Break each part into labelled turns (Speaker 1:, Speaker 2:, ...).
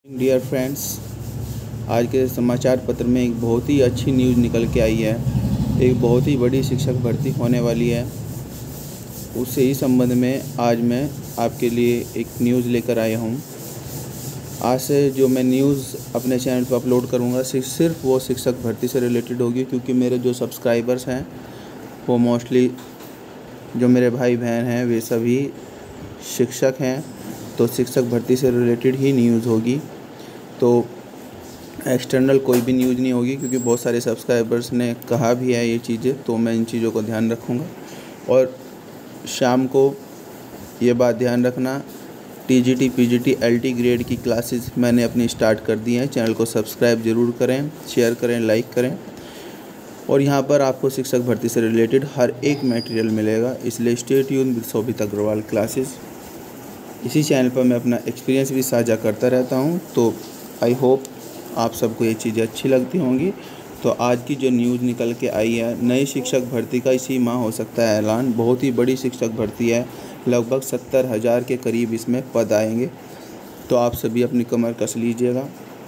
Speaker 1: Dear friends, आज के समाचार पत्र में एक बहुत ही अच्छी न्यूज़ निकल के आई है। एक बहुत ही बड़ी शिक्षक भर्ती होने वाली है। उससे ही संबंध में आज मैं आपके लिए एक न्यूज़ लेकर आया हूँ। आज से जो मैं न्यूज़ अपने चैनल पर अपलोड करूँगा सिर्फ वो शिक्षक भर्ती से रिलेटेड होगी, क्योंकि मेरे जो सब्सक्राइबर्स हैं वो मोस्टली जो मेरे भाई बहन हैं वे सभी शिक्षक हैं, तो शिक्षक भर्ती से रिलेटेड ही न्यूज़ होगी। तो एक्सटर्नल कोई भी न्यूज़ नहीं होगी, क्योंकि बहुत सारे सब्सक्राइबर्स ने कहा भी है ये चीज़ें, तो मैं इन चीज़ों को ध्यान रखूँगा। और शाम को ये बात ध्यान रखना, टीजीटी पीजीटी एलटी ग्रेड की क्लासेस मैंने अपनी स्टार्ट कर दी हैं। चैनल को सब्सक्राइब ज़रूर करें, शेयर करें, लाइक करें। और यहाँ पर आपको शिक्षक भर्ती से रिलेटेड हर एक मटेरियल मिलेगा, इसलिए stay tune with Shobhit Agarwal classes. इसी चैनल पर मैं अपना एक्सपीरियंस भी साझा करता रहता हूँ, तो आई होप आप सबको ये चीज़ें अच्छी लगती होंगी। तो आज की जो न्यूज़ निकल के आई है, नई शिक्षक भर्ती का इसी माह हो सकता है ऐलान। बहुत ही बड़ी शिक्षक भर्ती है, लगभग 70,000 के करीब इसमें पद आएंगे, तो आप सभी अपनी कमर कस लीजिएगा।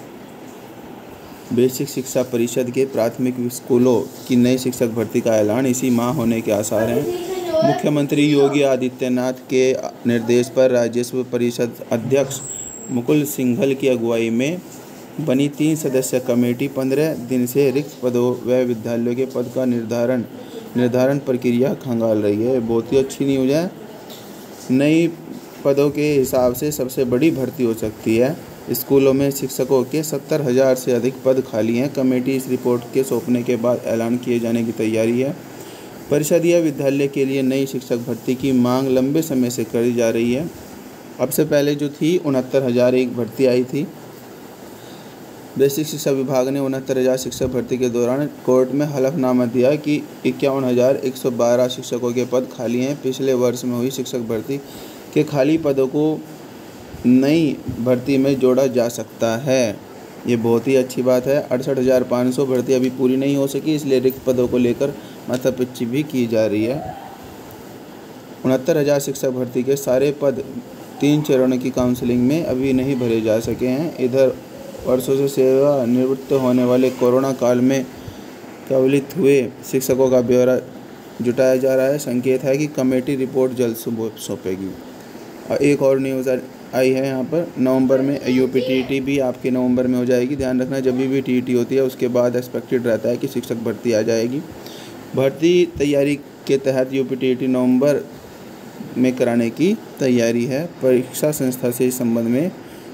Speaker 1: बेसिक शिक्षा परिषद के प्राथमिक स्कूलों की नई शिक्षक भर्ती का ऐलान इसी माह होने के आसार हैं। मुख्यमंत्री योगी आदित्यनाथ के निर्देश पर राजस्व परिषद अध्यक्ष मुकुल सिंघल की अगुवाई में बनी 3 सदस्यीय कमेटी 15 दिन से रिक्त पदों व विद्यालयों के पद का निर्धारण प्रक्रिया खंगाल रही है। बहुत ही अच्छी न्यूज़ है। नई पदों के हिसाब से सबसे बड़ी भर्ती हो सकती है। स्कूलों में शिक्षकों के 70,000 से अधिक पद खाली हैं। कमेटी इस रिपोर्ट के सौंपने के बाद ऐलान किए जाने की तैयारी है। परिषदीय विद्यालय के लिए नई शिक्षक भर्ती की मांग लंबे समय से करी जा रही है। अब से पहले जो थी 69,001 भर्ती आई थी। बेसिक शिक्षा विभाग ने 69,000 शिक्षक भर्ती के दौरान कोर्ट में हलफनामा दिया कि 51,112 शिक्षकों के पद खाली हैं। पिछले वर्ष में हुई शिक्षक भर्ती के खाली पदों को नई भर्ती में जोड़ा जा सकता है। ये बहुत ही अच्छी बात है। 68,500 भर्ती अभी पूरी नहीं हो सकी, इसलिए रिक्त पदों को लेकर माथापच्ची भी की जा रही है। 69,000 शिक्षक भर्ती के सारे पद 3 चरणों की काउंसलिंग में अभी नहीं भरे जा सके हैं। इधर वर्षों से सेवा निवृत्त होने वाले कोरोना काल में कवलित हुए शिक्षकों का ब्यौरा जुटाया जा रहा है। संकेत है कि कमेटी रिपोर्ट जल्द सौंपेगी। एक और न्यूज़ आई है यहाँ पर, नवंबर में यूपी टीईटी भी आपके नवंबर में हो जाएगी। ध्यान रखना, जब भी टीईटी होती है उसके बाद एक्सपेक्टेड रहता है कि शिक्षक भर्ती आ जाएगी। भर्ती तैयारी के तहत यूपी टीईटी नवंबर में कराने की तैयारी है। परीक्षा संस्था से इस संबंध में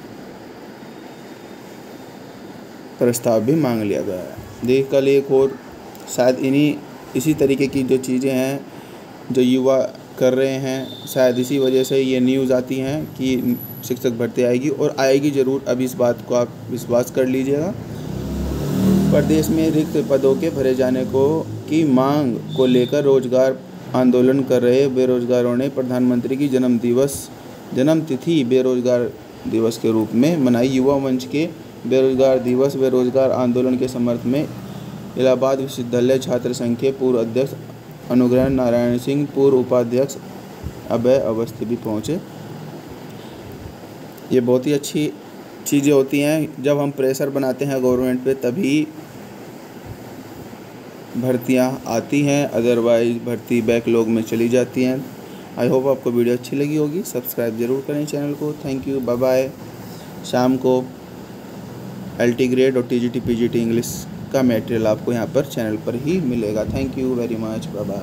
Speaker 1: प्रस्ताव भी मांग लिया गया है। देखिए, कल एक और शायद इसी तरीके की जो चीज़ें हैं जो युवा कर रहे हैं, शायद इसी वजह से ये न्यूज़ आती हैं कि शिक्षक भर्ती आएगी, और आएगी ज़रूर। अब इस बात को आप विश्वास कर लीजिएगा। प्रदेश में रिक्त पदों के भरे जाने की मांग को लेकर रोजगार आंदोलन कर रहे बेरोजगारों ने प्रधानमंत्री की जन्मतिथि बेरोजगार दिवस के रूप में मनाई। युवा मंच के बेरोजगार दिवस व रोजगार आंदोलन के समर्थन में इलाहाबाद विश्वविद्यालय छात्र संघ के पूर्व अध्यक्ष अनुग्रह नारायण सिंह, पूर्व उपाध्यक्ष अभय अवस्थी भी पहुँचे। ये बहुत ही अच्छी चीज़ें होती हैं। जब हम प्रेशर बनाते हैं गवर्नमेंट पे, तभी भर्तियां आती हैं, अदरवाइज़ भर्ती बैकलॉग में चली जाती हैं। आई होप आपको वीडियो अच्छी लगी होगी। सब्सक्राइब ज़रूर करें चैनल को। Thank you, bye bye. शाम को एलटी ग्रेड और टीजीटी पीजीटी इंग्लिश का मटेरियल आपको यहाँ पर चैनल पर ही मिलेगा। Thank you very much, bye bye.